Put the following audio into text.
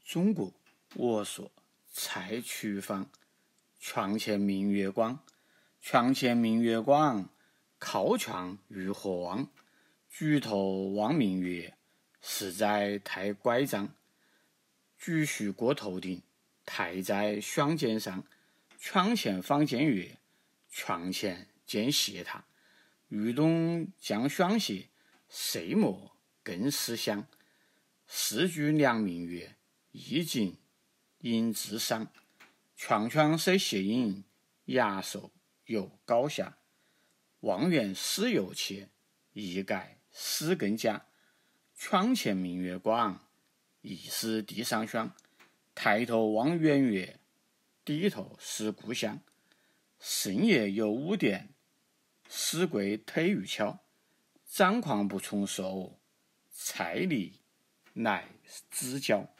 中国我所蔡曲坊，床前明月光，床前明月光，靠窗渔火旺。举头望明月，实在太乖张。举须过头顶，太在双肩上。床前放见月，床前见斜塔。欲动将双鞋，岁末更思乡。四句两明月，意境应自赏。窗窗虽斜影，雅手有高下。望远思犹切，一改思更佳。床前明月光，疑是地上霜。抬头望圆月，低头思故乡。深夜有误点，思归推玉桥。张狂不从手，蔡吏来指教。